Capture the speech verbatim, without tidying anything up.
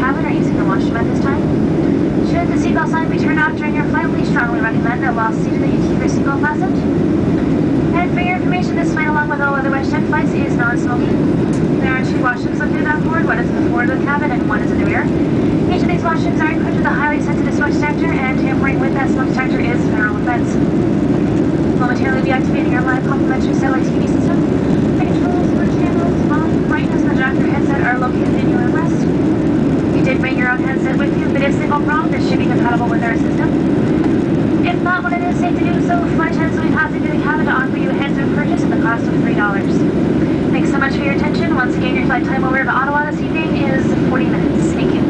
cabin or using the washroom at this time. Should the seatbelt sign be turned off during your flight, we strongly recommend that while seated that you keep your seatbelt fastened. And for your information, this flight, along with all other WestJet flights, is non-smoking. There are two washrooms located on board. One is in the forward of the cabin and one is in the rear. Each of these washrooms are equipped with a highly sensitive smoke detector, and tampering with that smoke detector is a federal offense. Momentarily be activating our live complimentary satellite T V system. The controls for channels, volume, brightness, and the doctor headset are located in your armrest. You did bring your own headset with you, but if single pronged, it should be compatible with our system. If not, when it is safe to do so, flight attendants will be passing through the cabin to offer you a headset purchase at the cost of three dollars. Thanks so much for your attention. Once again, your flight time over to Ottawa this evening is forty minutes. Thank you.